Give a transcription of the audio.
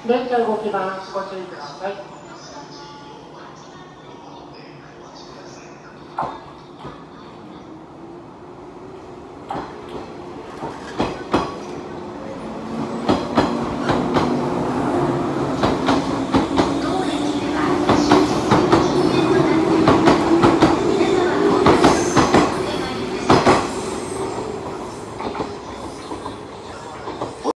電車動きます。ご注意ください。